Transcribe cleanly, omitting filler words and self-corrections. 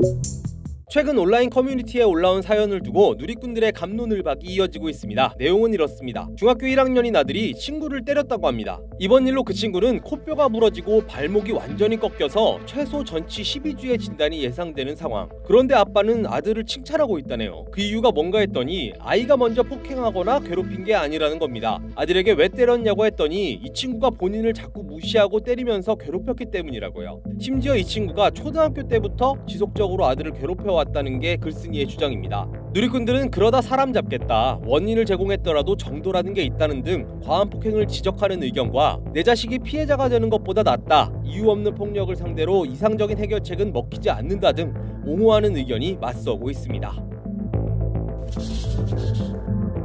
최근 온라인 커뮤니티에 올라온 사연을 두고 누리꾼들의 갑론을박이 이어지고 있습니다. 내용은 이렇습니다. 중학교 1학년인 아들이 친구를 때렸다고 합니다. 이번 일로 그 친구는 코뼈가 부러지고 발목이 완전히 꺾여서 최소 전치 12주의 진단이 예상되는 상황. 그런데 아빠는 아들을 칭찬하고 있다네요. 그 이유가 뭔가 했더니 아이가 먼저 폭행하거나 괴롭힌 게 아니라는 겁니다. 아들에게 왜 때렸냐고 했더니 이 친구가 본인을 자꾸 무시하고 때리면서 괴롭혔기 때문이라고요. 심지어 이 친구가 초등학교 때부터 지속적으로 아들을 괴롭혀왔다는 게 글쓴이의 주장입니다. 누리꾼들은 그러다 사람 잡겠다, 원인을 제공했더라도 정도라는 게 있다는 등 과한 폭행을 지적하는 의견과 내 자식이 피해자가 되는 것보다 낫다, 이유 없는 폭력을 상대로 이상적인 해결책은 먹히지 않는다 등 옹호하는 의견이 맞서고 있습니다.